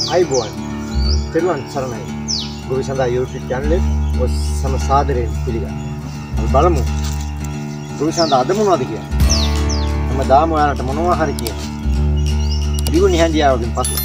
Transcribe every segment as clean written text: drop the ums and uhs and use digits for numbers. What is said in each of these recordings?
අයිබෝන් තෙරුවන් සරණයි. ගොවිසඳා YouTube channel එක ඔස් සම සාදරයෙන් පිළිගන්නවා. අපි බලමු ගොවිසඳා අද මොනවද කියන්නේ. මම දාමු ඔයාලට මොනවා හරි කියනවා. දිගුනි හැන්දියාවකින් පසු.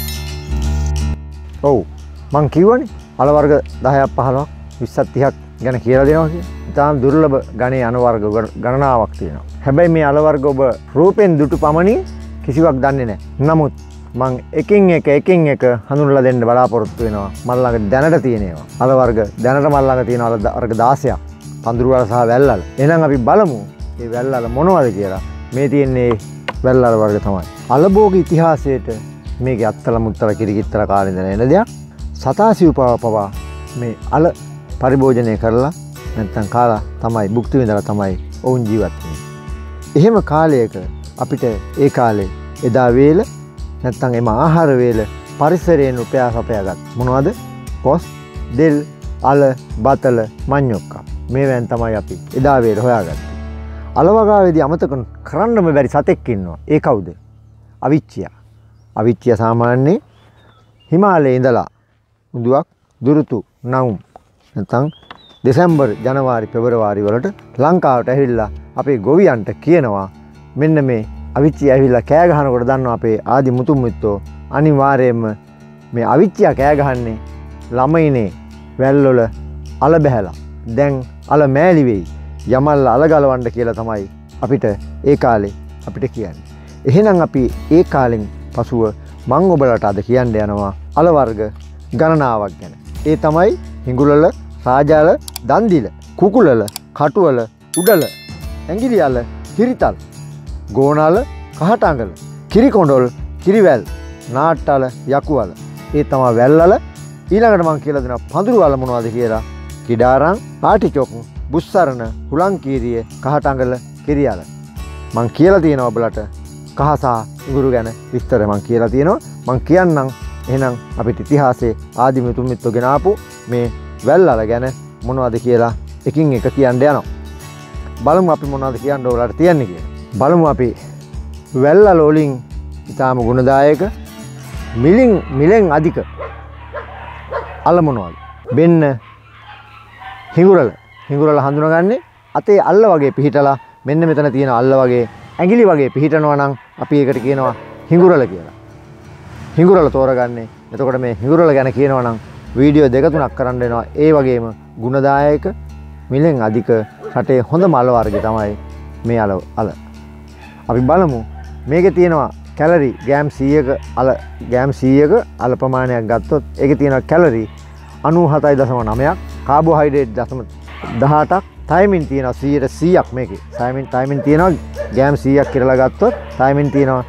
ඔව් මං කිව්වනේ අල වර්ග 10ක් 15ක් 20ක් 30ක් ගැන කියලා දෙනවා කියලා. ඉතාම දුර්ලභ ගණේ අන වර්ග ගණනාවක් තියෙනවා. හැබැයි මේ අල වර්ග ඔබ රූපෙන් දුටු පමණින් කිසිවක් දන්නේ නැහැ. නමුත් මං එකින් එක හඳුන්වලා දෙන්න බලාපොරොත්තු වෙනවා. මල් ළඟ දැනට තියෙන ඒවා. අල වර්ග දැනට මල් ළඟ තියෙන අල වර්ග 16ක්. පඳුරු වල සහ වැල් වල. එහෙනම් අපි බලමු මේ වැල් වල මොනවද කියලා. මේ තියෙන්නේ වැල් වල වර්ග තමයි. අලභෝග ඉතිහාසයේට මේකේ අත්තල මුත්තල කිරිකිත්තල කාලේ ඉඳලා එන දෙයක්. සතාසිව්පාව පවා මේ අල පරිභෝජනය කරලා නැත්නම් කාලා තමයි භුක්ති විඳලා තමයි ඔවුන් ජීවත් වෙන්නේ. එහෙම කාලයක අපිට ඒ කාලේ එදා වේල නැත්නම් එම ආහාර වේල පරිසරයෙන් උපයාගත් මොනවද? කොස්, දෙල්, අල, බතල, මඤ්ඤොක්කා. මේවෙන් තමයි අපි එදා වේල හොයාගත්තේ. අල වගාවේදී අමතක කරන්නම බැරි සතෙක් ඉන්නවා. ඒ කවුද? අවිච්චියා. අවිච්චියා සාමාන්‍යයෙන් හිමාලයේ ඉඳලා උඳුවක් දුරුතු නවුම් නැත්නම් දෙසැම්බර් ජනවාරි පෙබරවාරි වලට ලංකාවට ඇවිල්ලා අපේ ගොවියන්ට කියනවා මෙන්න මේ අවිච්චියා ඇවිල්ලා කෑ ගහනකොට දන්නවා අපේ ආදි මුතුන් මිත්තෝ අනිවාර්යයෙන්ම මේ අවිච්චියා කෑ ගහන්නේ ළමයිනේ වැල්වල අල බැහැලා දැන් අල මෑලි වෙයි යමල් අල ගලවන්න කියලා තමයි අපිට ඒ කාලේ අපිට කියන්නේ. එහෙනම් අපි ඒ කාලෙන් පසුව මම ඔබලට අද කියන්න යනවා අල වර්ග ගණනාවක් ගැන. ඒ තමයි හිඟුලල, රාජාල, දන්දිල, කුකුලල, කටුවල, උඩල, ඇඟිලියල, හිරිතල්, ගෝනාල, කහටාංගල, කිරිකොඬොල්, කිරිවැල්, නාට්ටල, යකුවල. ඒ තමයි වැල්වල. ඊළඟට මම කියලා දෙනවා පඳුරු වල මොනවද කියලා. කිඩාරම්, ආටිචොක්, බුස්සරණ, හුලංකීරිය, කහටාංගල, කිරියල. මම කියලා තියෙනවා ඔබලට කහ සහ ඉඟුරු ගැන විස්තර මම කියලා තියෙනවා. මම කියන්නම් එහෙනම් අපිට ඉතිහාසයේ ආදි මුතුන් මිත්තෝ ගෙන ආපු මේ වැල්වල ගැන මොනවද කියලා එකින් එක කියන්න යනවා. බලමු අපි මොනවද කියන්න ඕලට තියන්නේ කියලා. බලමු අපි වැල්වල වලින් ඊටාම ගුණදායක මිලෙන් අධික අල මොනවද? බෙන්න හිඟුරල හඳුනගන්නේ අතේ අල්ල වගේ පිහිටලා මෙන්න මෙතන තියෙන අල්ල වගේ ඇඟිලි වගේ පිහිටනවා නම් අපි ඒකට කියනවා හිඟුරල කියලා. හිඟුරල තෝරගන්නේ. එතකොට මේ හිඟුරල ගැන කියනවා නම් වීඩියෝ 2-3ක් කරන්න වෙනවා. ඒ වගේම ගුණදායක මිලෙන් අධික රටේ හොඳම අල වර්ගය තමයි මේ අල. අපි බලමු මේකේ තියෙනවා කැලරි ග්‍රෑම් 100ක අල ප්‍රමාණයක් ගත්තොත් ඒකේ තියෙනවා කැලරි 97.9ක්, කාබෝහයිඩ්‍රේට් 18ක්, තයිමින් තියෙනවා 100%ක් මේකේ. තයිමින් තියෙනවා ග්‍රෑම් 100ක් කියලා ගත්තොත් තයිමින් තියෙනවා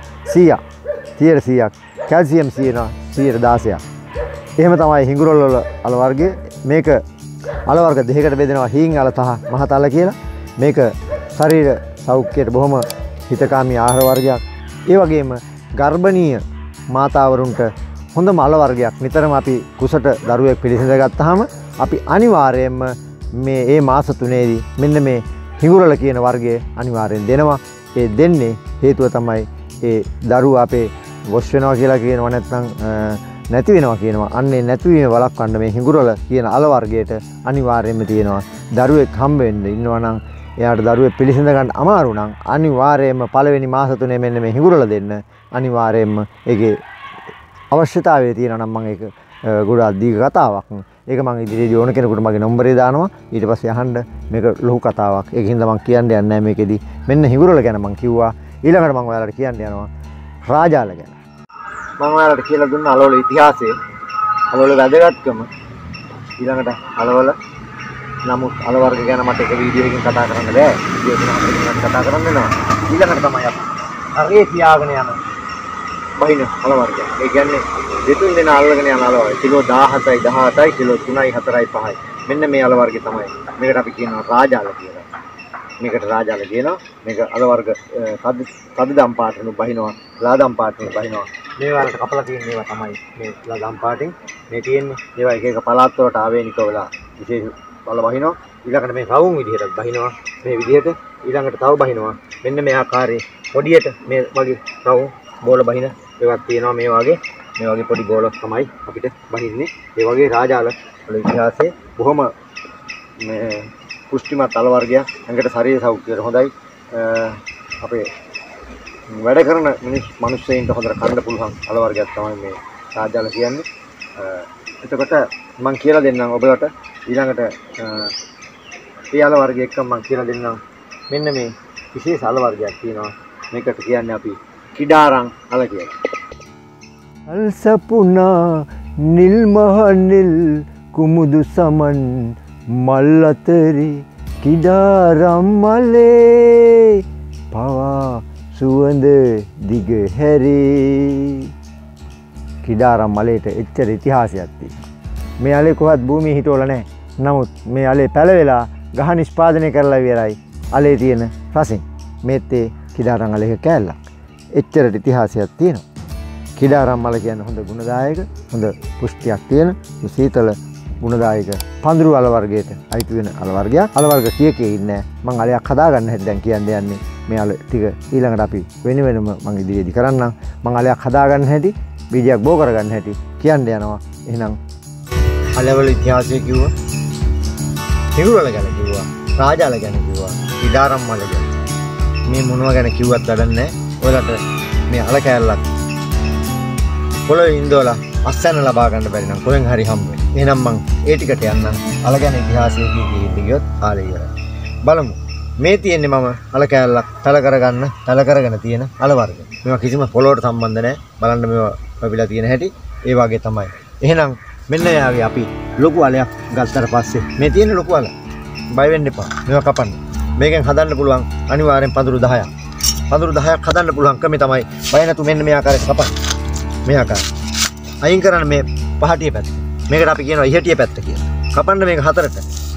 100ක්. කැල්සියම් තියෙනවා 116ක්. එහෙම තමයි හිඟුරොල් වල අල වර්ගය. මේක අල වර්ග දෙකකට බෙදෙනවා හීන් අල සහ මහත අල කියලා. මේක ශරීර සෞඛ්‍යයට බොහොම හිතකාමී ආහාර වර්ගයක්. ඒ වගේම ගර්භණීය මාතාවරුන්ට හොඳම අල වර්ගයක්. නිතරම අපි කුසට දරුවෙක් පිළිසිඳ ගත්තාම අපි අනිවාර්යයෙන්ම මේ මාස 3ේදී මෙන්න මේ හිඟුරල කියන වර්ගය අනිවාර්යෙන් දෙනවා. ඒ දෙන්නේ හේතුව තමයි ඒ දරුවා අපේ වොස් වෙනවා කියලා කියනවා නැත්නම් නැති වෙනවා කියනවා. අන්නේ නැතිවීම වළක්වන්න මේ හිඟුරල කියන අල වර්ගයට අනිවාර්යයෙන්ම තියෙනවා. දරුවෙක් හම්බ වෙන්න ඉන්නවා නම් එයාට දරුවෙක් පිළිසිඳ ගන්න අමාරු නම් අනිවාර්යයෙන්ම පළවෙනි මාස 3 මෙන්න මේ හිඟුරල දෙන්න. අනිවාර්යයෙන්ම ඒකේ අවශ්‍යතාවය තියෙනවා නම් මම ඒක ගොඩාක් දීර්ඝ කතාවක්. ඒක මම ඉදිරියේදී ඕන කෙනෙකුට මගේ නම්බරේ දානවා. ඊට පස්සේ අහන්න මේක ලොකු කතාවක්. ඒකින්ද මම කියන්න යන්නේ නැහැ මේකෙදි. මෙන්න හිඟුරල ගැන මම කිව්වා. ඊළඟට මම ඔයාලට කියන්න යනවා රාජාල ගැන. මම ඔයාලට කියලා දුන්නා අලවල ඉතිහාසය, අලවල වැදගත්කම. ඊළඟට අලවල නමුත් අල වර්ග ගැන මට එක වීඩියෝ එකකින් කතා කරන්න බෑ. වීඩියෝ 3-4කින් කතා කරන්න වෙනවා. ඊළඟට තමයි අපි හරිය තියාගෙන යන බහින අල වර්ගය. ඒ කියන්නේ දෙතුන් දෙන අල්ලගෙන යන අල වර්ගය. කිලෝ 17යි 18යි, කිලෝ 3යි 4යි 5යි. මෙන්න මේ අල වර්ගය තමයි. මේකට අපි කියනවා රාජාල කියලා. මේකට රාජාල කියනවා. මේක අල වර්ග තදදම් පාටිනු බහිනවා, ලාදම් පාටිනු බහිනවා. මේ වලට කපලා තියෙන ඒවා තමයි මේ ලාදම් පාටින් මේ තියෙන්නේ. ඒවා එක එක පළාත් වලට ආවේනික වෙලා විශේෂ බල බහිනවා. ඊළඟට මේ රවුම් විදිහට බහිනවා. මේ විදිහට ඊළඟට තව බහිනවා. මෙන්න මේ ආකාරයේ පොඩියට මේ වගේ රවුම් බෝල බහින එකක් තියෙනවා මේ වගේ. මේ වගේ පොඩි බෝලක් තමයි අපිට බහින්නේ. ඒ වගේ රාජාල වල ඉතිහාසයේ බොහොම මේ පුෂ්ටිමත් අල වර්ගයක්. ඇඟට ශරීර සෞඛ්‍යයට හොඳයි. අපේ වැඩ කරන මිනිස්සුන්ට හොඳට කන්න පුළුවන් අල වර්ගයක් තමයි මේ රාජාල කියන්නේ. එතකොට මම කියලා දෙන්නම් ඔබලට ඊළඟට ඒ අල වර්ගය එක්ක මම කියලා දෙන්නම් මෙන්න මේ විශේෂ අල වර්ගයක් තියෙනවා. මේකට කියන්නේ අපි කිඩාරම් අල කියලා. අල්සපුනා නිල් මහනිල් කුමුදු සමන් මල් අතරි කිඩාරම් මලේ පවා සුවඳ දිග හැරේ. කිඩාරම් මලේට එච්චර ඉතිහාසයක් තියෙනවා. මේ අලේ කොහත් භූමියේ හිටවල නැහැ. නමුත් මේ අලේ පැලවෙලා ගහ නිෂ්පාදනය කරලා ඉවරයි. අලේ තියෙන රසින් මේත් ඒ කිඩාරම් අලේක කෑල්ලක්. එච්චරට ඉතිහාසයක් තියෙනවා. කිඩාරම් මල කියන්නේ හොඳ ගුණදායක, හොඳ පුෂ්ටියක් තියෙන, සීතල ගුණදායක පඳුරු අල වර්ගයට අයිති වෙන අල වර්ගයක්. අල වර්ග කීකේ ඉන්නේ මම අලයක් හදාගන්න හැටි දැන් කියන්නේ යන්නේ. මේ අල ටික ඊළඟට අපි වෙන වෙනම මම ඉදිරියේදී කරන්නම්. මම අලයක් හදාගන්න හැටි, බීජයක් බෝ කරගන්න හැටි කියන්න යනවා. එහෙනම් අලවල ඉතිහාසය කිව්වා, හිඟුරල ගැන කිව්වා, රාජාල ගැන කිව්වා, කිඩාරම් මල ගැන. මේ මොනවා ගැන කිව්වත් වැඩක් නැහැ. ඔයාලට මේ අල කෑල්ලක් පොළොවේ ඉඳලා අස්සන්න ලබා ගන්න බැරි නම් කොහෙන් හරි හම්බ වෙයි. එහෙනම් මං ඒ ටිකට යන්නම්. අල ගැන ඉතිහාසය කීකේ ගියොත් ආලේ ඉවරයි. බලමු. මේ තියෙන්නේ මම අල කෑල්ලක් තල කරගෙන තියෙන අල වර්ග. මේවා කිසිම පොළොවට සම්බන්ධ නැහැ. බලන්න මේවා පැවිලා තියෙන හැටි ඒ වගේ තමයි. එහෙනම් මෙන්න යාගේ අපි ලොකු අලයක් ගත්තට පස්සේ මේ තියෙන ලොකු අල බය වෙන්න එපා. මේවා කපන්න. මේකෙන් හදන්න පුළුවන් අනිවාර්යෙන් පඳුරු 10ක්. පඳුරු 10ක් හදන්න පුළුවන් ක්‍රමය තමයි බය නැතු මෙන්න මේ ආකාරයට කපන්න. මේ ආකාරය. අයින් කරන්න මේ පහටිය පැත්ත. මේකට අපි කියනවා ඉහටිය පැත්ත කියලා. කපන්න මේක හතරට.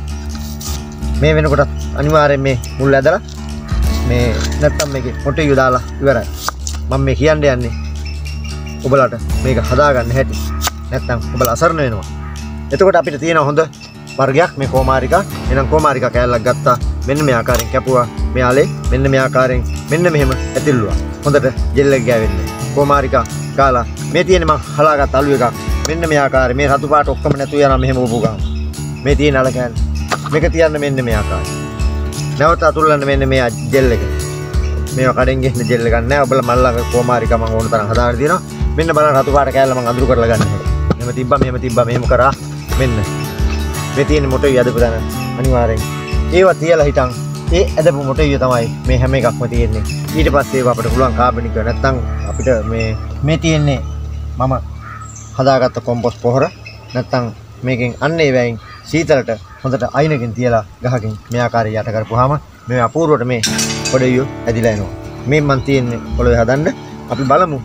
මේ වෙනකොට අනිවාර්යෙන් මේ මුල් ඇදලා මේ නැත්තම් මේකේ මොටියු දාලා ඉවරයි. මම මේ කියන්න යන්නේ ඔබලට මේක හදාගන්න හැටි. නැත්තම් ඔබලා අසරණ වෙනවා. එතකොට අපිට තියෙන හොඳ වර්ගයක් මේ කොමාරිකා. එහෙනම් කොමාරිකා කෑල්ලක් ගත්තා. මෙන්න මේ ආකාරයෙන් කැපුවා. මේ ආලේ මෙන්න මේ ආකාරයෙන් මෙන්න මෙහෙම ඇතිල්ලුවා. හොඳට ජෙල් එක ගෑවෙන්නේ. කොමාරිකා ගාලා මේ තියෙන්නේ මං හලාගත් අලු එකක්. මෙන්න මේ ආකාරයෙන් මේ රතු පාට ඔක්කොම නැතු යනවා මෙහෙම උපු ගාම. මේ තියෙන අල කෑල්ල. මේක තියන්න මෙන්න මේ ආකාරයෙන්. නැවත අතුල්ලන්න මෙන්න මේ ජෙල් එක. මේවා කඩෙන් ගෙන්න ජෙල් එකක් නැහැ. ඔබලා මල්ලක කොමාරිකා මං ඕන තරම් හදාගෙන තියෙනවා. මෙන්න බලන්න රතු පාට කෑල්ල මං අඳුරු කරලා ගන්න හැටි. මෙහෙම තිබ්බා මෙහෙම කරා. මෙන්න මේ තියෙන මොටේ යදපු තැන අනිවාර්යෙන් ඒවා තියලා හිටන් ඒ ඇදපු මොටේ තමයි මේ හැම එකක්ම තියෙන්නේ. ඊට පස්සේ ඒවා අපිට පුළුවන් කාබනික නැත්තම් අපිට මේ තියෙන්නේ මම හදාගත්ත කොම්පොස්ට් පොහොර නැත්තම් මේකෙන් අන්නේ වයින් සීතලට හොඳට අයිනකින් තියලා ගහකින් මේ ආකාරයට යට කරපුවාම මේ අපූර්වට මේ පොඩියෝ ඇදිලා එනවා. මේ මන් තියෙන්නේ පොළවේ හදන්න. අපි බලමු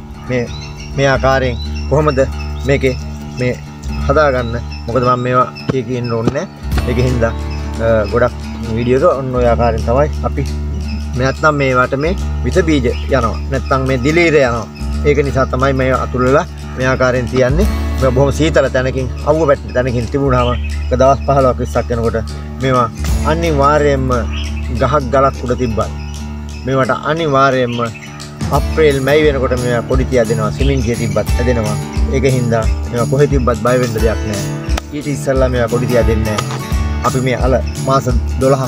මේ ආකාරයෙන් කොහොමද මේකේ මේ හදාගන්න. මොකද මම මේවා කියන්න ඕනේ නැහැ. ඒකෙන් හින්දා ගොඩක් වීඩියෝ එක ඔන්න ඔය ආකාරයෙන් තමයි අපි නැත්නම් මේවට මේ විස බීජ යනවා. නැත්නම් මේ දිලීර යනවා. ඒක නිසා තමයි මේ අතුල්ලලා මේ ආකාරයෙන් තියන්නේ. මේ බොහොම සීතල තැනකින් අවුව පැත්තේ තැනකින් තිබුණාම දවස් 15ක් 20ක් යනකොට මේවා අනිවාර්යයෙන්ම ගහක් ගලක් උඩ තිබ්බා. මේවට අනිවාර්යයෙන්ම අප්‍රේල් මැයි වෙනකොට මේවා පොඩි තියා දෙනවා. සිමෙන්තිය තිබ්බත් හැදෙනවා. ඒක හින්දා මේවා කොහෙ තිබ්බත් බය වෙන්න දෙයක් නැහැ. ඊට ඉස්සෙල්ලා මේවා පොඩි තියා දෙන්නේ නැහැ. අපි මේ අල මාස 12ක්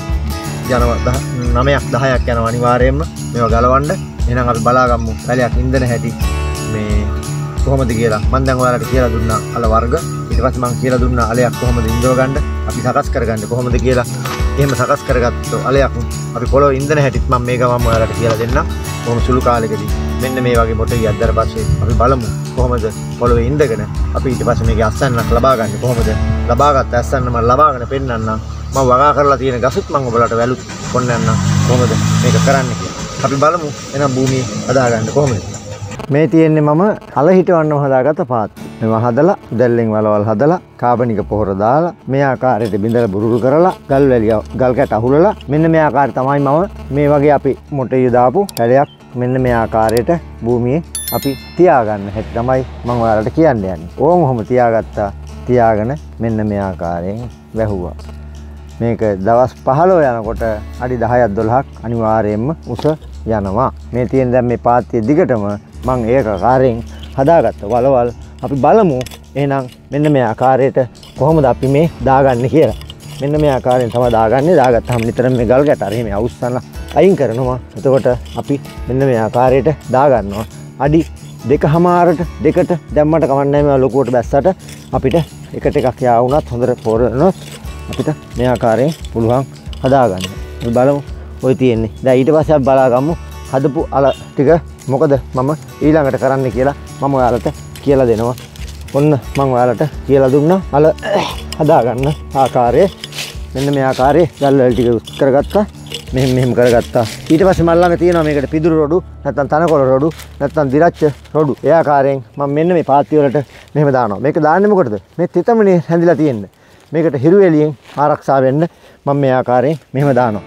යනවා 9ක් 10ක් යනවා අනිවාර්යයෙන්ම මේවා ගලවන්න. එහෙනම් අපි බලාගමු පැලයක් ඉන්දන හැටි මේ කොහොමද කියලා. මම දැන් ඔයාලට කියලා දුන්නා අල වර්ග. ඊට පස්සේ මම කියලා දුන්නා අලයක් කොහොමද ඉන්දව ගන්න, අපි සකස් කරගන්නේ කොහොමද කියලා. එහෙම සකස් කරගත්ත අලයක් අපි පොළොවේ ඉන්දන හැටිත් මම මේක ඔයාලට කියලා දෙන්නම්. කොහොම සුළු කාලෙකදී මෙන්න මේ වගේ මොටේ යද්දර පස්සේ අපි බලමු කොහොමද පොළොවේ ඉඳගෙන අපි ඊට පස්සේ මේකේ අස්සන්නක් ලබා ගන්න. කොහොමද ලබාගත් අස්සන්න මම ලබාගෙන පෙන්නන්නම්. මම වගා කරලා තියෙන ගසුත් මම ඔයාලට වැලුත් පොන්නන්නම් කොහොමද මේක කරන්න කියලා. අපි බලමු එහෙනම් භූමිය හදාගන්න කොහොමද. මේ තියෙන්නේ මම අල හිටවන්නම හදාගත්ත පාත්‍රය. මේවා හදලා උදැල්ලෙන් වලවල් හදලා කාබනික පොහොර දාලා මේ ආකාරයට බිඳලා බුරුල් කරලා ගල් කැට අහුලලා මෙන්න මේ ආකාරය තමයි මම මේ වගේ අපි මොටේ දාපු හැලයක් මෙන්න මේ ආකාරයට භූමියේ අපි තියාගන්න හැටි තමයි මම ඔයාලට කියන්න යන්නේ. ඕම ඔහොම තියාගත්තා. තියාගෙන මෙන්න මේ ආකාරයෙන් වැහුවා. මේක දවස් 15 යනකොට අඩි 10ක් 12ක් අනිවාර්යයෙන්ම උස යනවා. මේ තියෙන දැන් මේ පාත්‍ය දිගටම මම ඒක කාර්යෙන් හදාගත්ත වලවල් අපි බලමු එහෙනම් මෙන්න මේ ආකාරයට කොහොමද අපි මේ දාගන්නේ කියලා. මෙන්න මේ ආකාරයෙන් තමයි දාගන්නේ. දාගත්තාම නිතරම මේ ගල් ගැට අර එහෙම අවුස්සන අයින් කරනවා. එතකොට අපි මෙන්න මේ ආකාරයට දාගන්නවා. අඩි 2.5ට දෙකට දැම්මට කවන්නේ මේ ලොකුවට බැස්සට අපිට එකට එකක් යා වුණත් හොඳට පොරනොත් අපිට මේ ආකාරයෙන් පුළුවන් හදාගන්න. අපි බලමු ඔය තියෙන්නේ. දැන් ඊට පස්සේ අපි බලාගමු හදපු අල ටික මොකද මම ඊළඟට කරන්න කියලා මම ඔයාලට කියලා දෙනවා. ඔන්න මම ඔයාලට කියලා දුන්නා අල හදාගන්න ආකාරය. මෙන්න මේ ආකාරයේ ගල් වල ටික උස් කරගත්තා. මෙහෙම කරගත්තා. ඊට පස්සේ මම ළඟ තියෙනවා මේකට පිදුරු රොඩු නැත්නම් තනකොළ රොඩු නැත්නම් දිරච්ච රොඩු. ඒ ආකාරයෙන් මම මෙන්න මේ පාත්ති වලට මෙහෙම දානවා. මේක දාන්නේ මොකටද? මේ තෙතමනේ හැඳිලා තියෙන්නේ. මේකට හිරු එළියෙන් ආරක්ෂා වෙන්න මම මේ ආකාරයෙන් මෙහෙම දානවා.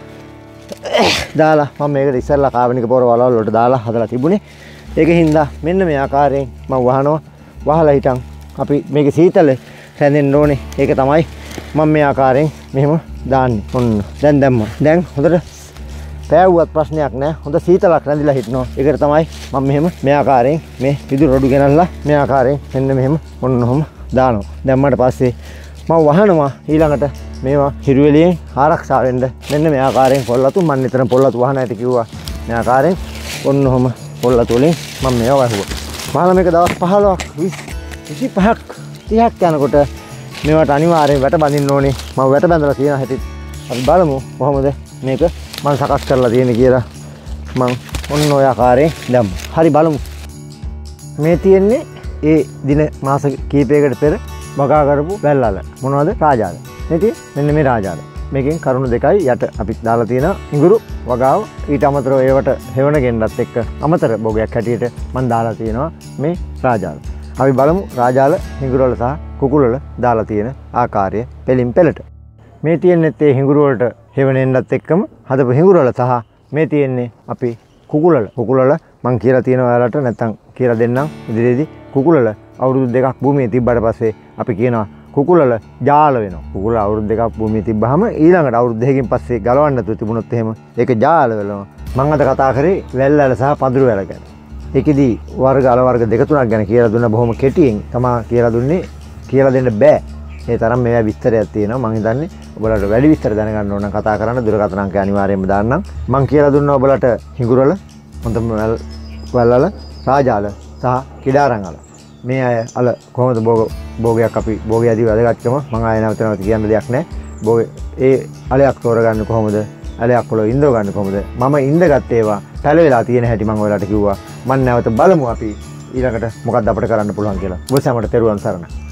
දාලා මම මේකට ඉස්සෙල්ලා කාබනික පොර වලවල් වලට දාලා හදලා තිබුණේ. ඒකින්ද මෙන්න මේ ආකාරයෙන් මම වහනවා. වහලා හිටන් අපි මේක සීතලේ රැඳෙන්න ඕනේ. ඒක තමයි මම මේ ආකාරයෙන් මෙහෙම දාන්නේ. ඔන්න දැන් දැම්මා. දැන් හොඳට පෑවුවත් ප්‍රශ්නයක් නැහැ. හොඳ සීතලක් රැඳිලා හිටනවා. ඒකට තමයි මම මෙහෙම මේ ආකාරයෙන් මේ පිදුරු රොඩු ගෙනල්ලා මේ ආකාරයෙන් මෙන්න මෙහෙම ඔන්නෝම දානවා. දැම්මට පස්සේ මම වහනවා ඊළඟට මේවා හිරු එළියෙන් ආරක්ෂා වෙන්න. මෙන්න මේ ආකාරයෙන් පොල්ලතු මම නිතරම පොල්ලතු වහන ඇති කිව්වා. මේ ආකාරයෙන් ඔන්නෝම පොල්ලතු වලින් මම මේවා වහුවා. මහල මේක දවස් 15ක් 25ක් 30ක් යනකොට මේවට අනිවාර්යෙන් වැට බඳින්න ඕනේ. මම වැට බඳලා තියෙන හැටි අපි බලමු කොහොමද මේක මම සකස් කරලා තියෙන්නේ කියලා. මම ඔන්න ඔය ආකාරයෙන් දැම්මා. හරි බලමු. මේ තියෙන්නේ ඒ දින මාස කීපයකට පෙර වගා කරපු වැල්ලාල. මොනවද? රාජාල. මෙන්න මේ රාජාල. මේකෙන් කරුණු දෙකයි යට අපි දාලා තියෙන ඉඟුරු වගාව. ඊට අමතරව ඒවට හෙවණ ගෙන්නත් එක්ක අමතර භෝගයක් හැටියට මම දාලා තියෙනවා මේ රාජාල. අපි බලමු රාජාල හිඟුරු වල සහ කුකුල වල දාලා තියෙන ආකාරය පෙලින් පෙලට. මේ තියෙන්නේ ඒ හිඟුරු වලට හෙවණෙන්නත් එක්කම හදපු හිඟුරු වල සහ මේ තියෙන්නේ අපි කුකුල වල. කුකුල වල මම කියලා තියෙනවා ඔයාලට නැත්තම් කියලා දෙන්නම් ඉදිරියේදී. කුකුල වල අවුරුදු 2ක් භූමියේ තිබ්බට පස්සේ අපි කියනවා කුකුල වල ජාල වෙනවා. කුකුල අවුරුදු 2ක් භූමියේ තිබ්බහම ඊළඟට අවුරුදු 2කින් පස්සේ ගලවන්න නැතුව තිබුණොත් එහෙම ඒක ජාල වෙනවා. මම අද කතා කරේ වැල්වැල සහ පඳුරු වැල ගැන. ඒකෙදි වර්ග අල වර්ග දෙක තුනක් ගැන කියලා දුන්න බොහොම කෙටියෙන් තමයි කියලා දුන්නේ. කියලා දෙන්න බෑ. ඒ තරම් මේවා විස්තරයක් තියෙනවා. මම හිතන්නේ ඔයාලට වැඩි විස්තර දැනගන්න ඕන නම් කතා කරන්න දුරකථන අංකය අනිවාර්යයෙන්ම දාන්නම්. මම කියලා දුන්නා ඔයාලට හිඟුරවල හොඳම වැල්වල රාජාල සහ කිඩාරංගල. මේ අය අල කොහොමද භෝගයක් අපි භෝගයදී වැදගත්කම මම ආයෙ නැවත කියන්න දෙයක් නැහැ. භෝගේ ඒ අලයක් තෝරගන්න කොහොමද? අලයක් වල ඉඳව ගන්න කොහොමද? මම ඉඳගත් ඒවා පැල වෙලා තියෙන හැටි මම ඔයාලට කිව්වා. මම නැවත බලමු අපි ඊළඟට මොකක්ද අපිට කරන්න පුළුවන් කියලා. ඔබ සැමට තෙරුවන් සරණයි.